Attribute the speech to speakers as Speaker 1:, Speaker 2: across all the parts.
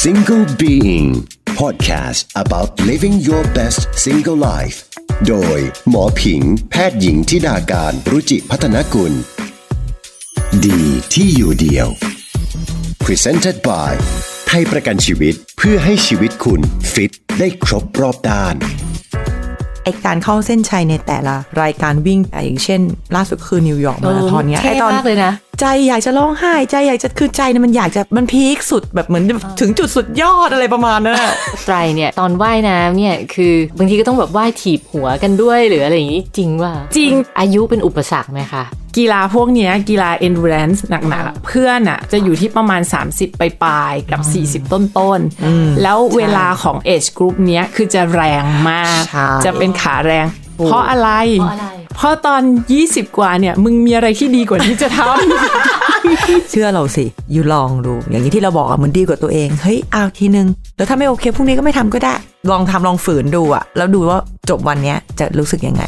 Speaker 1: Single Being Podcast about living your best single life โดยหมอผิงแพทย์หญิงธิดาการรุจิพัฒนกุลดีที่อยู่เดียว Presented by ไทยประกันชีวิตเพื่อให้ชีวิตคุณฟิตได้ครบรอบด้าน
Speaker 2: ไอการเข้าเส้นชัยในแต่ละรายการวิ่งอย่างเช่นล่าสุดคือนิวยอร์กมาราธอนเนี้ยไอตอนเลยนะใจอยากจะร้องไห้ใจอยากจะคือใจเนี่ยมันอยากจะมันพีคสุดแบบเหมือนถึงจุดสุดยอดอะไรประมาณนั้น
Speaker 3: ไตรเนี่ยตอนว่ายน้ำเนี่ยคือบางทีก็ต้องแบบว่ายถีบหัวกันด้วยหรืออะไรอย่างนี้จริงว่า
Speaker 2: จริง
Speaker 3: อายุเป็นอุปสรรคไหมคะ
Speaker 2: กีฬาพวกนี้กีฬา endurance หนักๆเพื่อนอ่ะจะอยู่ที่ประมาณ30ปลายๆกับ40ต้นๆแล้วเวลาของ age group เนี้ยคือจะแรงมากจะเป็นขาแรงเพราะอะไรเพราะตอน20กว่าเนี่ยมึงมีอะไรที่ดีกว่าที่จะทำ เชื่อเราสิอยู่ลองดูอย่างนี้ที่เราบอกอ่ะมันดีกว่าตัวเองเฮ้ยเอาทีนึงแล้วถ้าไม่โอเคพรุ่งนี้ก็ไม่ทำก็ได้ลองทำลองฝืนดูอ่ะแล้วดูว่าจบวันเนี้ยจะรู้สึกยังไง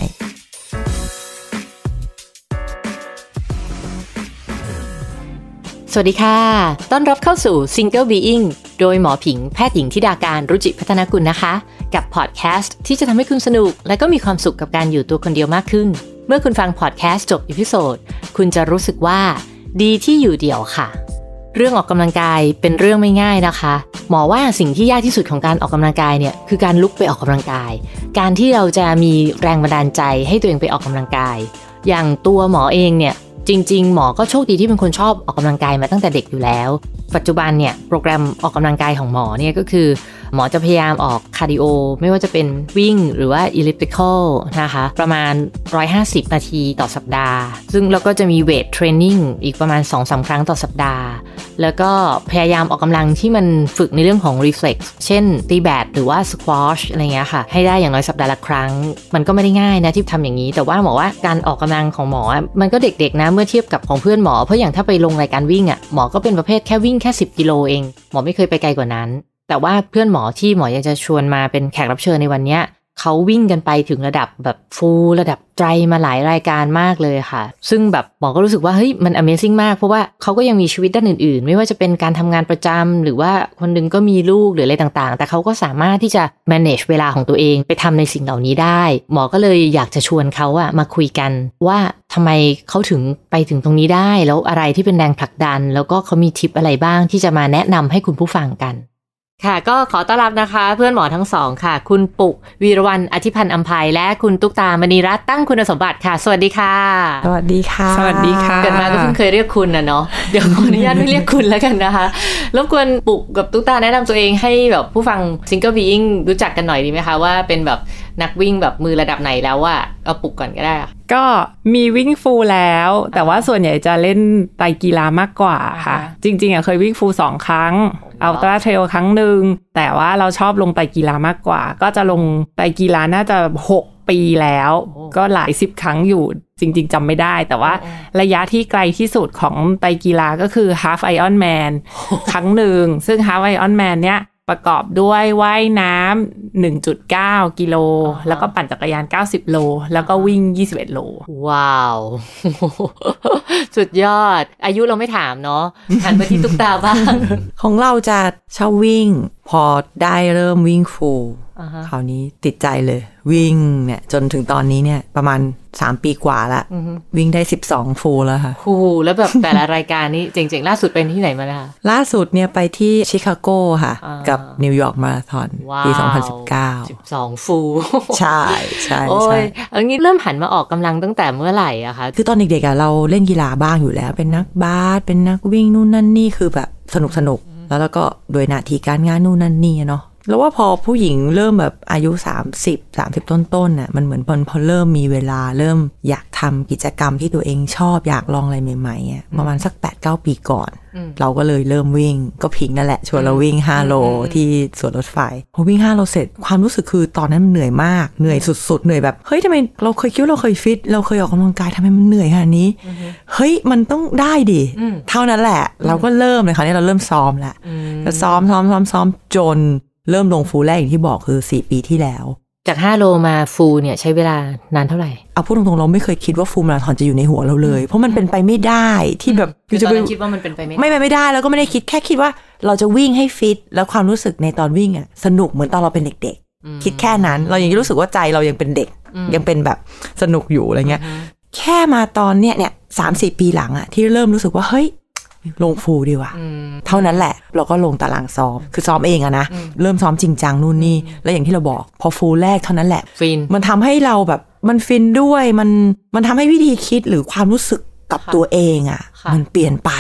Speaker 3: สวัสดีค่ะต้อนรับเข้าสู่ Single Being โดยหมอผิงแพทย์หญิงธิดาการรุจิพัฒนกุลนะคะกับพอดแคสต์ที่จะทำให้คุณสนุกและก็มีความสุขกับการอยู่ตัวคนเดียวมากขึ้นเมื่อคุณฟังพอดแคสต์จบอีพิโซดคุณจะรู้สึกว่าดีที่อยู่เดี่ยวค่ะเรื่องออกกำลังกายเป็นเรื่องไม่ง่ายนะคะหมอว่าสิ่งที่ยากที่สุดของการออกกำลังกายเนี่ยคือการลุกไปออกกำลังกายการที่เราจะมีแรงบันดาลใจให้ตัวเองไปออกกำลังกายอย่างตัวหมอเองเนี่ยจริงๆหมอก็โชคดีที่เป็นคนชอบออกกำลังกายมาตั้งแต่เด็กอยู่แล้วปัจจุบันเนี่ยโปรแกรมออกกำลังกายของหมอเนี่ยก็คือหมอจะพยายามออกคาร์ดิโอไม่ว่าจะเป็นวิ่งหรือว่า elliptical นะคะประมาณ150นาทีต่อสัปดาห์ซึ่งเราก็จะมีเวทเทรนนิ่งอีกประมาณ 2-3 ครั้งต่อสัปดาห์แล้วก็พยายามออกกำลังที่มันฝึกในเรื่องของ reflex เช่นตีแบดหรือว่า squash อะไรเงี้ยค่ะให้ได้อย่างน้อยสัปดาห์ละครั้งมันก็ไม่ได้ง่ายนะที่ทำอย่างนี้แต่ว่าหมอว่าการออกกำลังของหมอมันก็เด็กๆนะเมื่อเทียบกับของเพื่อนหมอเพราะอย่างถ้าไปลงรายการวิ่งอ่ะหมอก็เป็นประเภทแค่วิ่งแค่10 กิโลเองหมอไม่เคยไปไกลกว่านั้นแต่ว่าเพื่อนหมอที่หมออยากจะชวนมาเป็นแขกรับเชิญในวันนี้เขาวิ่งกันไปถึงระดับแบบฟูลระดับไตรมาหลายรายการมากเลยค่ะซึ่งแบบหมอก็รู้สึกว่าเฮ้ยมัน Amazing มากเพราะว่าเขาก็ยังมีชีวิตด้านอื่นๆไม่ว่าจะเป็นการทำงานประจำหรือว่าคนนึงก็มีลูกหรืออะไรต่างๆแต่เขาก็สามารถที่จะ manage เวลาของตัวเองไปทำในสิ่งเหล่านี้ได้หมอก็เลยอยากจะชวนเขาอะมาคุยกันว่าทำไมเขาถึงไปถึงตรงนี้ได้แล้วอะไรที่เป็นแรงผลักดันแล้วก็เขามีทิปอะไรบ้างที่จะมาแนะนำให้คุณผู้ฟังกันค่ะก็ขอต้อนรับนะคะเพื่อนหมอทั้งสองค่ะคุณปุกวีรวรรณอธิพันธ์อำไพและคุณตุ๊กตามณีรัตน์ตั้งคุณสมบัติค่ะสวัสดีค่ะ
Speaker 2: สวัสดีค่ะ
Speaker 3: สวัสดีค่ะเกิดมาก็เพิ่งเคยเรียกคุณนะเนาะเดี๋ยวขออนุญาตไม่เรียกคุณแล้วกันนะคะรบกวนปุกกับตุ๊กตาแนะนำตัวเองให้แบบผู้ฟัง Single Being รู้จักกันหน่อยดีไหมคะว่าเป็นแบบนักวิ่งแบบมือระดับไหนแล้วอะเอาปุกก่อนก็ได้
Speaker 2: ก็มีวิ่งฟูลแล้วแต่ว่าส่วนใหญ่จะเล่นไตรกีฬามากกว่าค่ะจริงๆเคยวิ่งฟูล2 ครั้งอัลตร้าเทรลครั้งนึงแต่ว่าเราชอบลงไตรกีฬามากกว่าก็จะลงไตรกีฬาน่าจะ6 ปีแล้วก็หลาย10 ครั้งอยู่จริงๆจำไม่ได้แต่ว่าระยะที่ไกลที่สุดของไตรกีฬาก็คือ Half Ironman ครั้งนึงซึ่ง Half Ironman เนี้ยประกอบด้วยว่ายน้ำ 1.9 กิโลแล้วก็ปั่นจักรยาน90 โลแล้วก็วิ่ง21 โล
Speaker 3: ว้าวสุดยอดอายุเราไม่ถามเนาะหันไปที่ตุ๊กตาบ้าง
Speaker 2: ของเราจะชอบวิ่งพอได้เริ่มวิ่งฟูลคราวนี้ติดใจเลยวิ่งเนี่ยจนถึงตอนนี้เนี่ยประมาณ3 ปีกว่าละวิ่งได้12ฟูลแล้วค่ะ
Speaker 3: แล้วแบบแต่ละรายการนี้เจ๋งๆล่าสุดเป็นที่ไหนมาล่ะ
Speaker 2: ล่าสุดเนี่ยไปที่ชิคาโกค่ะกับนิวยอร์กมาราธอนปี2019
Speaker 3: 12ฟูล
Speaker 2: ใช่ใช่
Speaker 3: โอ้ยอันนี้เริ่มหันมาออกกำลังตั้งแต่เมื่อไหร่อะคะ
Speaker 2: คือตอนเด็กๆเราเล่นกีฬาบ้างอยู่แล้วเป็นนักบาสเป็นนักวิ่งนู่นนั่นนี่คือแบบสนุกแล้วก็โดยหน้าที่การงานนู่นนั่นนี่เนาะแล้วว่าพอผู้หญิงเริ่มแบบอายุ30ต้นๆน่ะมันเหมือนพอเริ่มมีเวลาเริ่มอยากทำกิจกรรมที่ตัวเองชอบอยากลองอะไรใหม่ๆอ่ะประมาณสัก 8-9 ปีก่อนเราก็เลยเริ่มวิ่งก็พิงนั่นแหละชวนเราวิ่ง5 โลที่สวนรถไฟพอวิ่ง5 โลเสร็จความรู้สึกคือตอนนั้นมันเหนื่อยมากเหนื่อยสุดๆเหนื่อยแบบเฮ้ยทำไมเราเคยคิดว่าเราเคยฟิตเราเคยออกกำลังกายทำไมมันเหนื่อยขนาดนี้เฮ้ยมันต้องได้ดิเท่านั้นแหละเราก็เริ่มเลยคราวนี้เราเริ่มซ้อมแล้วซ้อมจนเริ่มลงฟูลแรกอย่างที่บอกคือ4 ปีที่แล้ว
Speaker 3: จาก5โลมาฟูลเนี่ยใช้เวลานานเท่าไหร่
Speaker 2: เอาพูดตรงๆเราไม่เคยคิดว่าฟูลมาราธอนจะอยู่ในหัวเราเลยเพราะมันเป็นไปไม่ได้ที่แบบ
Speaker 3: คือตอนนั้นคิดว่ามันเป็นไป
Speaker 2: ไม่ได้แล้วก็ไม่ได้คิดแค่คิดว่าเราจะวิ่งให้ฟิตแล้วความรู้สึกในตอนวิ่งอ่ะสนุกเหมือนตอนเราเป็นเด็กๆคิดแค่นั้นเรายังรู้สึกว่าใจเรายังเป็นเด็กยังเป็นแบบสนุกอยู่อะไรเงี้ยแค่มาตอนเนี่ย 3-4 ปีหลังอะที่เริ่มรู้สึกว่าเฮ้ยลงฟูลดีว่ะเท่านั้นแหละเราก็ลงตารางซ้อมคือซ้อมเองอะนะเริ่มซ้อมจริงจังนู่นนี่แล้วอย่างที่เราบอกพอฟูลแรกเท่านั้นแหละ
Speaker 3: ฟิน
Speaker 2: มันทำให้เราแบบมันฟินด้วยมันทำให้วิธีคิดหรือความรู้สึกกับตัวเองอะมันเปลี่ยนไป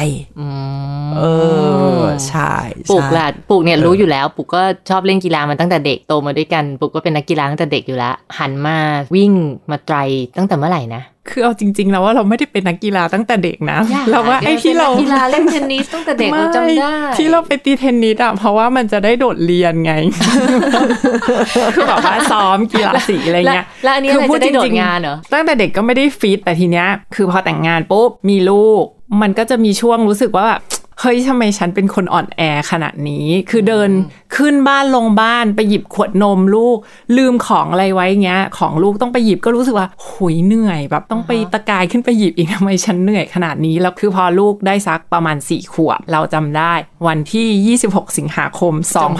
Speaker 2: ใช่
Speaker 3: ปุกล่ะปุกเนี่ยรู้อยู่แล้วปุกก็ชอบเล่นกีฬามาตั้งแต่เด็กโตมาด้วยกันปุกก็เป็นนักกีฬาตั้งแต่เด็กอยู่แล้วหันมาวิ่งมาไตรตั้งแต่เมื่อไหร่นะ
Speaker 4: คือเอาจริงๆแล้วว่าเราไม่ได้เป็นนักกีฬาตั้งแต่เด็กนะเราว่าไอ้ที่เรา
Speaker 3: กีฬาเล่นเทนนิสตั้งแต่เด็กเราจำได้
Speaker 4: ที่เราไปตีเทนนิสอ่ะเพราะว่ามันจะได้โดดเรียนไงคือแบบว่าซ้อมกีฬาสีอะไรเงี้ย
Speaker 3: แล้วอันนี้จะได้โดดงานเหรอ
Speaker 4: ตั้งแต่เด็กก็ไม่ได้ฟิตแต่ทีเนี้ยคือพอแต่งงานปุ๊บมีลูกมันก็จะมีช่วงรู้สึกว่าแบบเฮ้ยทำไมฉันเป็นคนอ่อนแอขนาดนี้คือเดินขึ้นบ้านลงบ้านไปหยิบขวดนมลูกลืมของอะไรไว้เงี้ยของลูกต้องไปหยิบก็รู้สึกว่าหุยเหนื่อยแบบต้องไปตะกายขึ้นไปหยิบอีกทำไมฉันเหนื่อยขนาดนี้แล้วคือพอลูกได้สักประมาณ4 ขวบเราจำได้วันที่26 สิงหาคม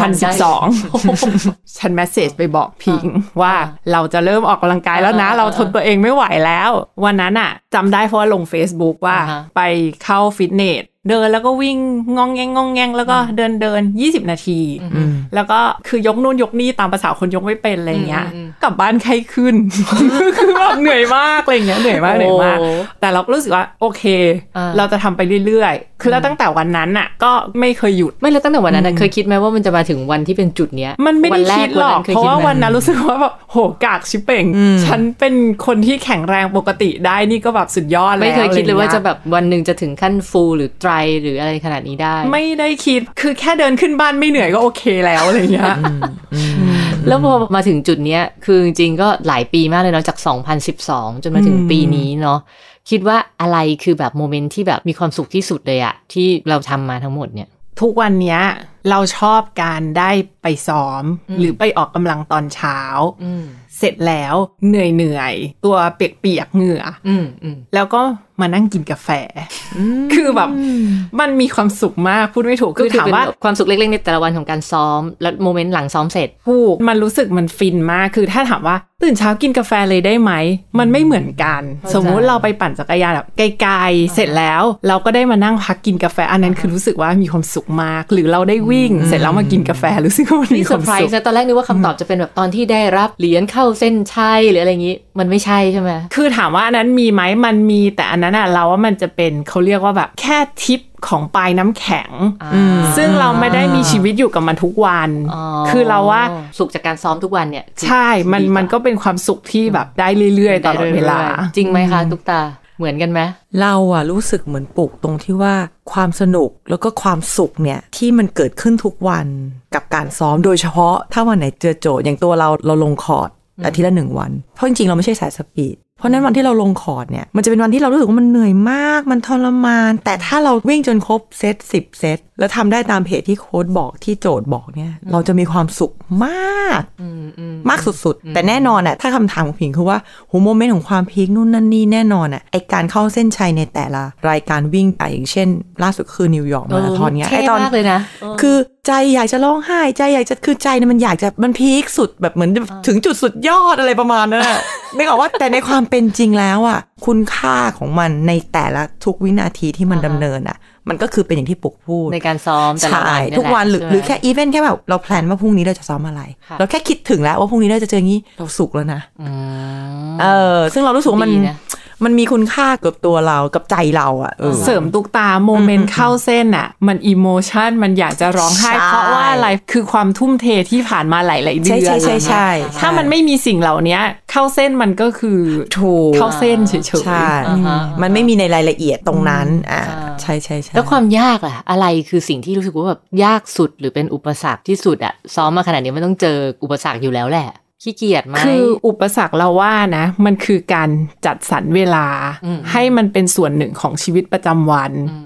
Speaker 4: 2012 ฉันเมสเสจไปบอกพิงว่าเราจะเริ่มออกกำลังกายแล้วนะเราทนตัวเองไม่ไหวแล้ววันนั้นอ่ะจำได้เพราะว่าลง Facebook ว่าไปเข้าฟิตเนสเดินแล้วก็วิ่งงองแงงแล้วก็เดิน20 นาทีแล้วก็คือยกนู่นยกนี่ตามภาษาคนยกไม่เป็นอะไรเงี้ยกลับบ้านไข้ขึ้น คือแบบเหนื่อยมากอะไรเงี้ยเหนื่อยมากแต่เราก็รู้สึกว่าโอเคเราจะทำไปเรื่อยๆคือแล้วตั้งแต่วันนั้นน่ะก็ไม่เคยหยุด
Speaker 3: ไม่แล้วตั้งแต่วันนั้นเคยคิดไหมว่ามันจะมาถึงวันที่เป็นจุดเนี้ย
Speaker 4: มันไม่ได้คิดหรอกเพราะว่าวันนั้นรู้สึกว่าแบบโหกากชิเป่งฉันเป็นคนที่แข็งแรงปกติได้นี่ก็แบบสุดยอดแล้ว
Speaker 3: ไม่เคยคิดเลยว่าจะแบบวันนึงจะถึงขั้นฟูลหรือไตรหรืออะไรขนาดนี้ได้
Speaker 4: ไม่ได้คิดคือแค่เดินขึ้นบ้านไม่เหนื่อยก็โอเคแล้วอะไรเงี้ย
Speaker 3: แล้วพอมาถึงจุดเนี้ยคือจริงๆก็หลายปีมากเลยเนาะจาก2012จนมาถึงปีนี้เนาะคิดว่าอะไรคือแบบโมเมนต์ที่แบบมีความสุขที่สุดเลยอะที่เราทำมาทั้งหมดเนี่ย
Speaker 4: ทุกวันเนี้ยเราชอบการได้ไปซ้อมหรือไปออกกำลังตอนเช้าเสร็จแล้วเหนื่อยตัวเปียกๆเหงื่อแล้วก็มานั่งกินกาแฟคือแบบมันมีความสุขมากพูดไม่ถูก
Speaker 3: คือถามว่าความสุขเล็กๆในแต่ละวันของการซ้อมแล้วโมเมนต์หลังซ้อมเสร็จ
Speaker 4: มันรู้สึกมันฟินมากคือถ้าถามว่าตื่นเช้ากินกาแฟเลยได้ไหมมันไม่เหมือนกันสมมุติเราไปปั่นจักรยานแบบไกลๆเสร็จแล้วเราก็ได้มานั่งพักกินกาแฟอันนั้นคือรู้สึกว่ามีความสุขมากหรือเราได้วิ่งเสร็จแล้วมากินกาแฟรู้สึกว่ามีความสุข
Speaker 3: ตอนแรกนึกว่าคำตอบจะเป็นแบบตอนที่ได้รับเหรียญเข้าเส้นชัยหรืออะไรอย่างนี้มันไม่ใช่ใช่ไหม
Speaker 4: คือถามว่าอันนั้นมีไหมมันมีแต่อันนั้นเราว่ามันจะเป็นเขาเรียกว่าแบบแค่ทิปของปลายน้ำแข็งซึ่งเราไม่ได้มีชีวิตอยู่กับมันทุกวันคือเราว่า
Speaker 3: สุขจากการซ้อมทุกวันเนี่ย
Speaker 4: ใช่มันก็เป็นความสุขที่แบบได้เรื่อยๆตลอดเวลา
Speaker 3: จริงไหมคะตุ๊กตาเหมือนกันไหม
Speaker 2: เราอะรู้สึกเหมือนปลูกตรงที่ว่าความสนุกแล้วก็ความสุขเนี่ยที่มันเกิดขึ้นทุกวันกับการซ้อมโดยเฉพาะถ้าวันไหนเจอโจทย์อย่างตัวเราลงคอร์ดอาทิตย์ละ1 วันเพราะจริงๆเราไม่ใช่สายสปีดเพราะนั้นวันที่เราลงคอร์ดเนี่ยมันจะเป็นวันที่เรารู้สึกว่ามันเหนื่อยมากมันทรมานแต่ถ้าเราวิ่งจนครบเซต10 เซตแล้วทำได้ตามเพจที่โค้ชบอกที่โจทย์บอกเนี่ยเราจะมีความสุขมากมากสุดๆแต่แน่นอนอ่ะถ้าคำถามของผิงคือว่าโมเมนต์ของความพีคนู่นนั่นนี่แน่นอนอ่ะไอการเข้าเส้นชัยในแต่ละรายการวิ่งอย่างเช่นล่าสุดคือนิวยอร์กมาราธอนเนี้ย
Speaker 3: ไอตอนเลยนะ
Speaker 2: คือใจอยากจะร้องไห้ใจอยากจะคือใจเนี่ยมันอยากจะมันพีคสุดแบบเหมือนถึงจุดสุดยอดอะไรประมาณนั้นน่ะไม่บอกว่าแต่ในความเป็นจริงแล้วอ่ะคุณค่าของมันในแต่ละทุกวินาทีที่มันดำเนินอ่ะมันก็คือเป็นอย่างที่ปุกพูด
Speaker 3: ในการซ้อมแต่ละวัน
Speaker 2: ทุกวันหรือแค่อีเวนต์แค่แบบเราแพลนว่าพรุ่งนี้เราจะซ้อมอะไรเราแค่คิดถึงแล้วว่าพรุ่งนี้เราจะเจองี้เราสุขแล้วนะซึ่งเรารู้สึกว่ามันมีคุณค่ากับตัวเรากับใจเราอ่ะ
Speaker 4: เสริมตุ๊กตาโมเมนต์เข้าเส้นอ่ะมันอิโมชันมันอยากจะร้องไห้เพราะว่าอะไรคือความทุ่มเทที่ผ่านมาหลายๆเดือน
Speaker 2: ใช่
Speaker 4: ถ้ามันไม่มีสิ่งเหล่านี้เข้าเส้นมันก็คือ
Speaker 2: ถูก
Speaker 4: เข้าเส้นเฉยๆ
Speaker 2: ใช่มันไม่มีในรายละเอียดตรงนั้นใช่
Speaker 3: แล้วความยากล่ะอะไรคือสิ่งที่รู้สึกว่าแบบยากสุดหรือเป็นอุปสรรคที่สุดอ่ะซ้อมมาขนาดนี้มันต้องเจออุปสรรคอยู่แล้วแหละขี้เกียจไหม
Speaker 4: คืออุปสรรคเราว่านะมันคือการจัดสรรเวลาให้มันเป็นส่วนหนึ่งของชีวิตประจำวัน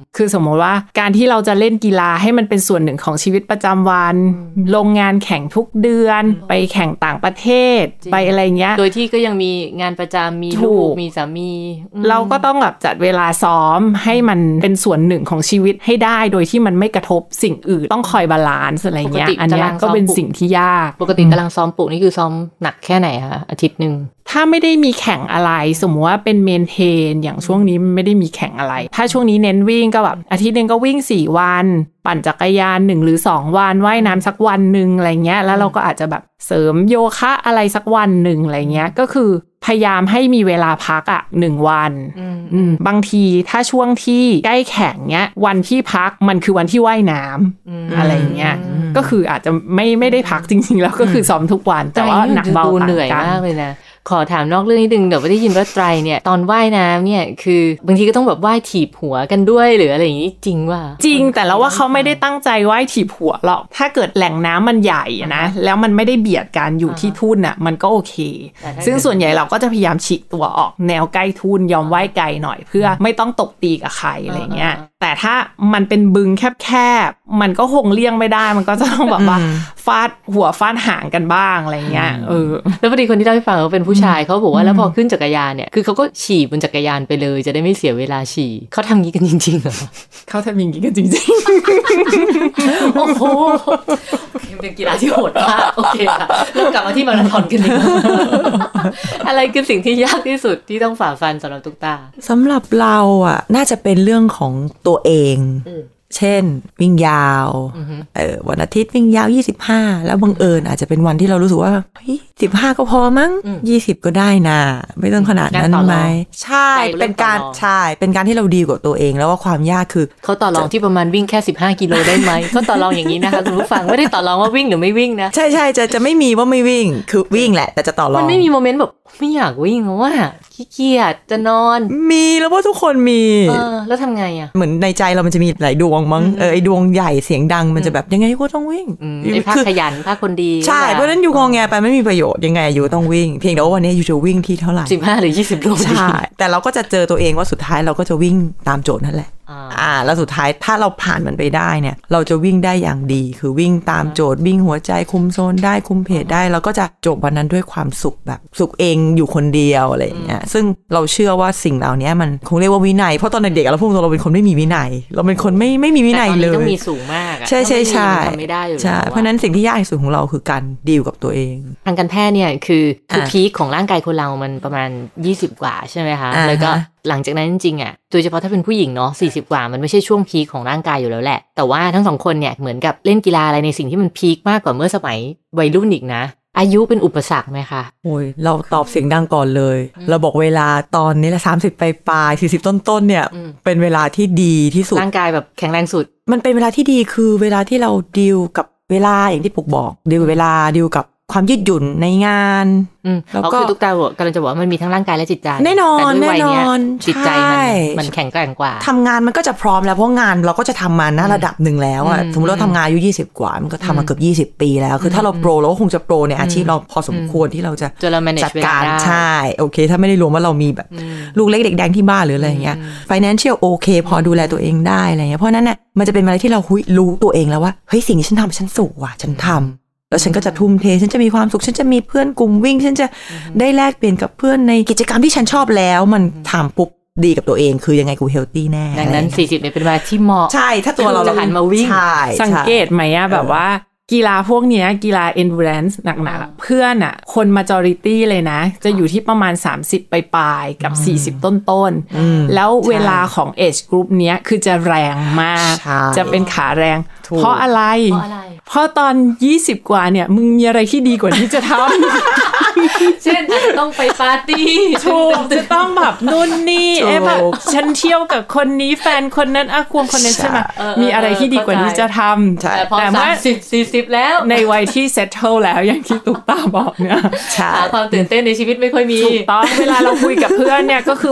Speaker 4: คือสมมติว่าการที่เราจะเล่นกีฬาให้มันเป็นส่วนหนึ่งของชีวิตประจำวันลงงานแข่งทุกเดือนไปแข่งต่างประเทศไปอะไรเงี้ย
Speaker 3: โดยที่ก็ยังมีงานประจำมีลูกมีสามี
Speaker 4: เราก็ต้องแบบจัดเวลาซ้อมให้มันเป็นส่วนหนึ่งของชีวิตให้ได้โดยที่มันไม่กระทบสิ่งอื่นต้องคอยบาลานซ์อะไรเงี้ยอันนี้ก็เป็นสิ่งที่ยาก
Speaker 3: ปกติตารางซ้อมปลุกนี่คือซ้อมหนักแค่ไหนคะอาทิตย์นึง
Speaker 4: ถ้าไม่ได้มีแข่งอะไรสมมติว่าเป็นเมนเทนอย่างช่วงนี้ไม่ได้มีแข่งอะไรถ้าช่วงนี้เน้นวิ่งก็แบบอาทิตย์นึงก็วิ่ง4วันปั่นจักรยาน1หรือ2วันว่ายน้ำสักวันนึงอะไรเงี้ยแล้วเราก็อาจจะแบบเสริมโยคะอะไรสักวันนึงอะไรเงี้ยก็คือพยายามให้มีเวลาพัก1วันบางทีถ้าช่วงที่ใกล้แข่งเนี้ยวันที่พักมันคือวันที่ว่ายน้ำอะไรเงี้ยก็คืออาจจะไม่ได้พักจริงๆแล้วก็คือซ้อมทุกวันแต่ว่าหนักเบาต่างกัน
Speaker 3: เหนื่อยมากเลยนะขอถามนอกเรื่องนิดนึงเดี๋ยวได้ยินว่าไตรเนี่ยตอนว่ายน้ำเนี่ยคือบางทีก็ต้องแบบว่ายถีบหัวกันด้วยหรืออะไรอย่างนี้จริงว่า
Speaker 4: จริงแต่แล้วว่าเขาไม่ได้ตั้งใจว่ายถีบหัวหรอกถ้าเกิดแหล่งน้ำมันใหญ่นะแล้วมันไม่ได้เบียดกันอยู่ที่ทุ่นน่ะมันก็โอเคซึ่งส่วนใหญ่เราก็จะพยายามฉีกตัวออกแนวใกล้ทุ่นยอมว่ายไกลหน่อยเพื่อไม่ต้องตบตีกับใครอะไรเงี้ยแต่ถ้ามันเป็นบึงแคบๆมันก็คงเลี่ยงไม่ได้มันก็จะต้องแบบว่าฟาดหัวฟาดหางกันบ้างอะไรเงี้ย
Speaker 3: แล้วพอดีคนที่เล่าให้ฟังเขาเป็นผู้ชายเขาบอกว่าแล้วพอขึ้นจักรยานเนี่ยคือเขาก็ฉี่บนจักรยานไปเลยจะได้ไม่เสียเวลาฉี่เขาทำงี้กันจริงๆเหรอ
Speaker 4: เขาทำอย่างนี้กันจริง
Speaker 3: ๆโอ้โหเป็นกีฬาที่โหดมากโอเคค่ะแล้วกลับมาที่มาราธอนกันเลยอะไรคือสิ่งที่ยากที่สุดที่ต้องฝ่าฟันสำหรับตุ๊กตา
Speaker 2: สำหรับเราน่าจะเป็นเรื่องของตัวเองเช่นวิ่งยาววันอาทิตย์วิ่งยาว25แล้วบังเอิญอาจจะเป็นวันที่เรารู้สึกว่าเฮ้ย15ก็พอมั้ง20ก็ได้นะไม่ต้องขนาดนั้นไหมใช่เป็นการที่เราดีกว่าตัวเองแล้วว่าความยากคือ
Speaker 3: เขาต่อรองที่ประมาณวิ่งแค่15กิโลได้ไหมเขาต่อรองอย่างนี้นะคะคุณผู้ฟังไม่ได้ต่อรองว่าวิ่งหรือไม่วิ่งนะ
Speaker 2: ใช่ๆจะไม่มีว่าไม่วิ่งคือวิ่งแหละแต่จะต่อรอง
Speaker 3: มันไม่มีโมเมนต์แบบไม่อยากวิ่งเพราะว่าขี้เกียจจะนอน
Speaker 2: มีแล้วว่าทุกคนมี
Speaker 3: แล้วทำไง
Speaker 2: เหมือนในใจเรามันจะมีหลายดวงมั้งไอ้ดวงใหญ่เสียงดังมันจะแบบยังไงก็ต้องวิ่ง
Speaker 3: ไอ้ภาคขยันภาคคนดี
Speaker 2: ใช่เพราะนั้นอยู่งอแงไปไม่มีประโยชน์ยังไงอยู่ต้องวิ่งเพียงแต่ว่าวันนี้อยู่จะวิ่งที่เท่าไหร่
Speaker 3: 15หรือ20โล
Speaker 2: ใช่แต่เราก็จะเจอตัวเองว่าสุดท้ายเราก็จะวิ่งตามโจทย์นั่นแหละแล้วสุดท้ายถ้าเราผ่านมันไปได้เนี่ยเราจะวิ่งได้อย่างดีคือวิ่งตามโจทย์วิ่งหัวใจคุมโซนได้คุมเพจได้เราก็จะจบวันนั้นด้วยความสุขแบบสุขเองอยู่คนเดียวอะไรอย่างเงี้ยซึ่งเราเชื่อว่าสิ่งเหล่านี้มันคงเรียกว่าวินัยเพราะตอนเด็กๆเราพูดตรงเราเป็นคนไม่มีวินัยเราเป็นคนไม่มีวินัยเลย
Speaker 3: ต้องมีสูงมาก
Speaker 2: ใช่ๆๆทำไม่ได้อยู่แล้วเพราะนั้นสิ่งที่ยากที่สุดของเราคือการดีลกับตัวเอง
Speaker 3: ทางการแพทย์เนี่ยคือพีคของร่างกายคนเรามันประมาณ20กว่าใช่ไหมคะแล้วก็หลังจากนั้นจริงๆโดยเฉพาะถ้าเป็นผู้หญิงเนาะ40กว่ามันไม่ใช่ช่วงพีคของร่างกายอยู่แล้วแหละแต่ว่าทั้งสองคนเนี่ยเหมือนกับเล่นกีฬาอะไรในสิ่งที่มันพีคมากกว่าเมื่อสมัยวัยรุ่นอีกนะอายุเป็นอุปสรรคไหมคะ
Speaker 2: โอ้ยเราตอบเสียงดังก่อนเลยเราบอกเวลาตอนนี้ละ30ปลาย40ต้นๆเนี่ยเป็นเวลาที่ดีที่สุด
Speaker 3: ร่างกายแบบแข็งแรงสุด
Speaker 2: มันเป็นเวลาที่ดีคือเวลาที่เราดีลกับเวลาอย่างที่ปุกบอกดีลเวลาดีลกับความยืดหยุ่นในงาน
Speaker 3: แล้วก็คือตุ๊กตากำลังจะบอกว่ามันมีทั้งร่างกายและจิตใจ
Speaker 2: แน่นอน
Speaker 3: แต่ด้วยวัยนี้จิตใจมันแข็งแกร่งกว่า
Speaker 2: ทำงานมันก็จะพร้อมแล้วเพราะงานเราก็จะทำมาณระดับหนึ่งแล้วสมมติเราทำงานอายุ20กว่ามันก็ทำมาเกือบ20ปีแล้วคือถ้าเราโปรเราก็คงจะโปรในอาชีพเราพอสมควรที่เราจะจัดการใช่โอเคถ้าไม่ได้รวมว่าเรามีแบบลูกเล็กเด็กแดงที่บ้านหรืออะไรอย่างเงี้ย financial โอเคพอดูแลตัวเองได้อะไรเงี้ยเพราะนั้นเนี่ยมันจะเป็นอะไรที่เรารู้ตัวเองแล้วว่าเฮ้ยสิ่งที่ฉันทำฉันสุขว่ะฉันทำแล้วฉันก็จะทุ่มเทฉันจะมีความสุขฉันจะมีเพื่อนกลุ่มวิ่งฉันจะได้แลกเปลี่ยนกับเพื่อนในกิจกรรมที่ฉันชอบแล้วมันทำปุ๊บดีกับตัวเองคือยังไงกูเฮลตี้แน่
Speaker 3: ดังนั้น40เนี่ยเป็นเวลาที่เหมาะ
Speaker 2: ใช่ถ้าตัวเรา
Speaker 3: จะหันมาวิ่ง
Speaker 4: สังเกตไหมแบบว่ากีฬาพวกนี้กีฬา endurance หนักๆเพื่อนคน majority เลยนะจะอยู่ที่ประมาณ30ปลายๆกับ40ต้นๆแล้วเวลาของ age group เนี้ยคือจะแรงมากจะเป็นขาแรงเพราะอะไรเพราะตอน20กว่าเนี่ยมึงมีอะไรที่ดีกว่าที่จะท
Speaker 3: ำเช่นต้องไปปาร์ตี้
Speaker 4: ถูกจะต้องแบบนู่นนี่แบบฉันเที่ยวกับคนนี้แฟนคนนั้นควงคนนั้นใช่ไหมมีอะไรที่ดีกว่าที่จะทำ
Speaker 3: แต่เมื่อ40แล้ว
Speaker 4: ในวัยที่ settle แล้วอย่างที่ตุ๊กตาบอกเนี่ย
Speaker 3: ความตื่นเต้นในชีวิตไม่ค่อยมี
Speaker 4: ถูกต้องเวลาเราคุยกับเพื่อนเนี่ยก็คือแบบ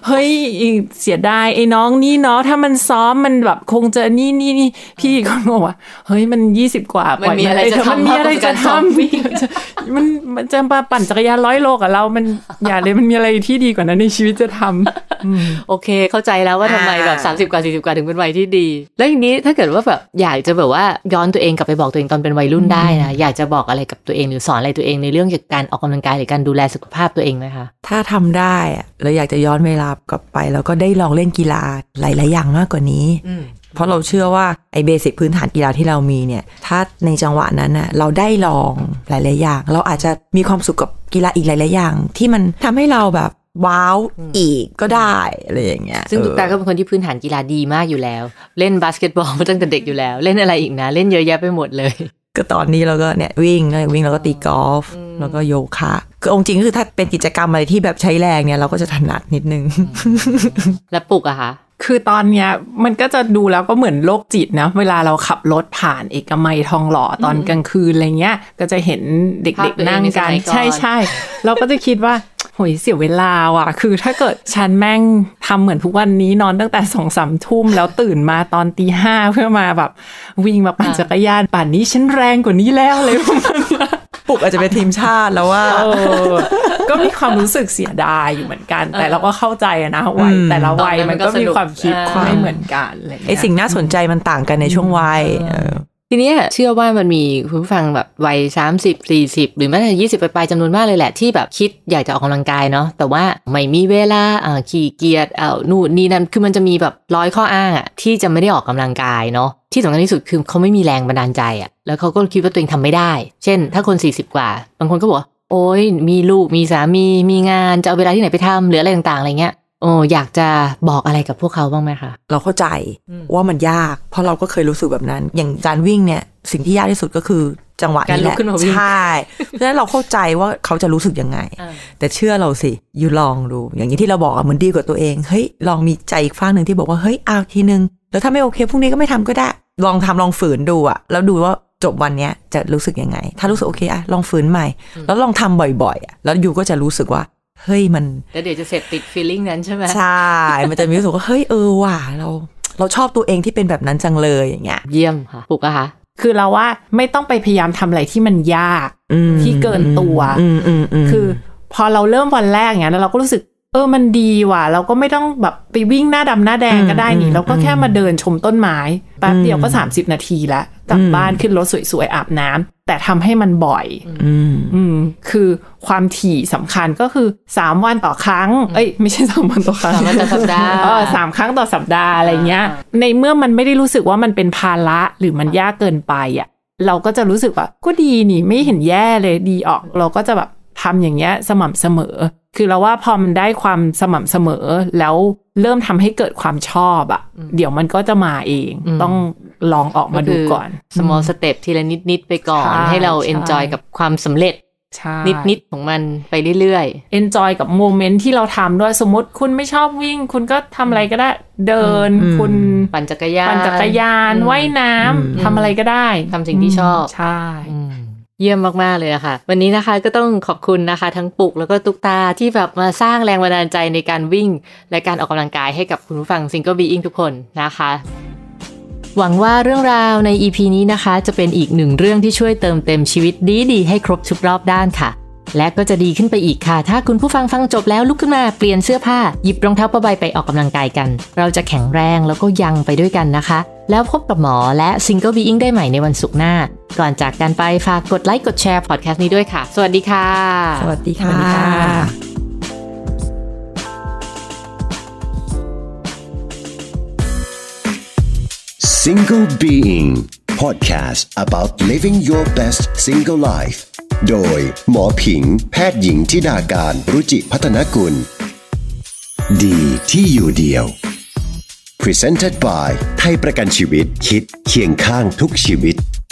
Speaker 4: เฮ้ยเสียดายไอ้น้องนี่เนาะถ้ามันซ้อมมันแบบคงจะนี่พี่ก็บอกว่าเฮ้ยมัน20กว่า
Speaker 3: มันมีอะไรจะทำ
Speaker 4: มันมีอะไรจะทำมันจะมาปั่นจักรยาน100 โลกับเรามันอย่าเลยมันมีอะไรที่ดีกว่านั้นในชีวิตจะทำ
Speaker 3: โอเคเข้าใจแล้วว่าทำไมแบบ30กว่า40กว่าถึงเป็นวัยที่ดีแล้วอย่างนี้ถ้าเกิดว่าแบบอยากจะแบบว่าย้อนตัวเองกลับไปบอกตัวเองตอนเป็นวัยรุ่นได้นะอยากจะบอกอะไรกับตัวเองหรือสอนอะไรตัวเองในเรื่องเกี่ยวกับการออกกำลังกายหรือการดูแลสุขภาพตัวเองไหมคะ
Speaker 2: ถ้าทำได้เราอยากจะย้อนเวลากลับไปแล้วก็ได้ลองเล่นกีฬาหลายๆอย่างมากกว่านี้เพราะเราเชื่อว่าไอ้เบสิกพื้นฐานกีฬาที่เรามีเนี่ยถ้าในจังหวะนั้นน่ะเราได้ลองหลายๆอย่างเราอาจจะมีความสุขกับกีฬาอีกหลายๆอย่างที่มันทำให้เราแบบว้าวอีกก็ได้อะไรอย่างเงี้ย
Speaker 3: ซึ่งตุ๊กตาก็เป็นคนที่พื้นฐานกีฬาดีมากอยู่แล้วเล่นบาสเกตบอลมาตั้งแต่เด็กอยู่แล้วเล่นอะไรอีกนะเล่นเยอะแยะไปหมดเลย
Speaker 2: ก็ตอนนี้เราก็เนี่ยวิ่งแล้วก็ตีกอล์ฟแล้วก็โยคะคือองค์จริงก็คือถ้าเป็นกิจกรรมอะไรที่แบบใช้แรงเนี่ยเราก็จะถนัดนิดนึง
Speaker 3: แล้วปุกอะคะ
Speaker 4: คือตอนเนี้ยมันก็จะดูแล้วก็เหมือนโรคจิตนะเวลาเราขับรถผ่านเอกมัยทองหล่อตอนกลางคืนอะไรเงี้ยก็จะเห็นเด็กๆนั่งกันใช่ๆเราก็จะคิดว่าโหยเสียเวลาว่ะคือถ้าเกิดฉันแม่งทำเหมือนทุกวันนี้นอนตั้งแต่ 2-3 ทุ่มแล้วตื่นมาตอน 5:00 เพื่อมาแบบวิ่งมาปั่นจักรยานป่านนี้ฉันแรงกว่านี้แล้วเลย
Speaker 2: ปุกอาจจะเป็นทีมชาติแล้วว่า
Speaker 4: ก็มีความรู้สึกเสียดายอยู่เหมือนกันแต่เราก็เข้าใจนะวัยแต่ละวัยมันก็มีความคิดไม่เหมือนกัน
Speaker 2: ไอ้สิ่งน่าสนใจมันต่างกันในช่วงวัย
Speaker 3: ทีนี้เชื่อว่ามันมีคุณผู้ฟังแบบวัย30 40หรือแม้แต่20ปลายๆจำนวนมากเลยแหละที่แบบคิดอยากจะออกกำลังกายเนาะแต่ว่าไม่มีเวลาขี้เกียจนู่นนี่นั่นคือมันจะมีแบบ100ข้ออ้างที่จะไม่ได้ออกกำลังกายเนาะที่สำคัญที่สุดคือเขาไม่มีแรงบันดาลใจแล้วเขาก็คิดว่าตัวเองทำไม่ได้เช่นถ้าคน40กว่าบางคนก็บอกโอ๊ยมีลูกมีสามีมีงานจะเอาเวลาที่ไหนไปทำหรืออะไรต่างๆอะไรเงี้ยอยากจะบอกอะไรกับพวกเขาบ้างไหมคะ
Speaker 2: เราเข้าใจว่ามันยากเพราะเราก็เคยรู้สึกแบบนั้นอย่างการวิ่งเนี่ยสิ่งที่ยากที่สุดก็คือจังหวะนี้แหละใช่เพราะฉะนั้นเราเข้าใจว่าเขาจะรู้สึกยังไงแต่เชื่อเราสิอยู่ลองดูอย่างนี้ที่เราบอกเหมือนดีกว่าตัวเองเฮ้ยลองมีใจอีกฝั่งนึงที่บอกว่าเฮ้ยเอาทีนึงแล้วถ้าไม่โอเคพรุ่งนี้ก็ไม่ทำก็ได้ลองทำลองฝืนดูแล้วดูว่าจบวันนี้จะรู้สึกยังไงถ้ารู้สึกโอเคลองฝืนใหม่แล้วลองทำบ่อยๆแล้วอยู่ก็จะรู้สึกว่าเฮ้ยมัน
Speaker 3: แล้วเดี๋ยวจะเสพติด feeling นั้นใช่ไหม
Speaker 2: ใช่มันจะมีรู้สึกว่าเฮ้ยว่ะเราชอบตัวเองที่เป็นแบบนั้นจังเลยอย่างเงี้ย
Speaker 3: เยี่ยมค่ะปุกอะคะ
Speaker 4: คือเราว่าไม่ต้องไปพยายามทำอะไรที่มันยากที่เกินตัวคือพอเราเริ่มวันแรกอย่างเงี้ยแล้วเราก็รู้สึกมันดีว่ะเราก็ไม่ต้องแบบไปวิ่งหน้าดำหน้าแดงก็ได้นี่เราก็แค่มาเดินชมต้นไม้แป๊บเดียวก็30 นาทีแล้วกลับบ้านขึ้นรถสวยๆอาบน้ำแต่ทำให้มันบ่อยคือความถี่สำคัญก็คือ3 วันต่อครั้งไม่ใช่3 วันต่อครั้ง
Speaker 3: 3 วันต่อสัปดาห์
Speaker 4: 3 ครั้งต่อสัปดาห์อะไรเงี้ยในเมื่อมันไม่ได้รู้สึกว่ามันเป็นภาระหรือมันยากเกินไปเราก็จะรู้สึกว่าก็ดีนี่ไม่เห็นแย่เลยดีออกเราก็จะแบบทำอย่างเงี้ยสม่ำเสมอคือเราว่าพอมันได้ความสม่ำเสมอแล้วเริ่มทำให้เกิดความชอบเดี๋ยวมันก็จะมาเองต้องลองออกมาดูก่อน
Speaker 3: small step ทีละนิดๆไปก่อนให้เรา enjoy กับความสำเร็จนิดๆของมันไปเรื่อย
Speaker 4: ๆ enjoy กับโมเมนต์ที่เราทำด้วยสมมติคุณไม่ชอบวิ่งคุณก็ทำอะไรก็ได้เดินคุณ
Speaker 3: ปั่นจักรย
Speaker 4: านว่ายน้ำทำอะไรก็ได้
Speaker 3: ทำสิ่งที่ชอบ
Speaker 4: ใช่
Speaker 3: เยี่ยมมากๆเลยค่ะวันนี้นะคะก็ต้องขอบคุณนะคะทั้งปุกแล้วก็ตุ๊กตาที่แบบมาสร้างแรงบันดาลใจในการวิ่งและการออกกำลังกายให้กับคุณผู้ฟัง Single Being ทุกคนนะคะหวังว่าเรื่องราวใน EP นี้นะคะจะเป็นอีกหนึ่งเรื่องที่ช่วยเติมเต็มชีวิตดีๆให้ครบทุกรอบด้านค่ะและก็จะดีขึ้นไปอีกค่ะถ้าคุณผู้ฟังฟังจบแล้วลุกขึ้นมาเปลี่ยนเสื้อผ้าหยิบรองเท้าผ้าใบไปออกกำลังกายกันเราจะแข็งแรงแล้วก็ยังไปด้วยกันนะคะแล้วพบกับหมอและ Single Being ได้ใหม่ในวันศุกร์หน้าก่อนจากกันไปฝากกดไลค์กดแชร์พอดแคสต์นี้ด้วยค่ะสวัสดีค่ะ
Speaker 2: สวัสดีค่ะ
Speaker 1: Single Being Podcast about living your best single life โดยหมอผิงแพทย์หญิงธิดาการรุจิพัฒนกุลดีที่อยู่เดียว Presented by ไทยประกันชีวิตคิดเคียงข้างทุกชีวิต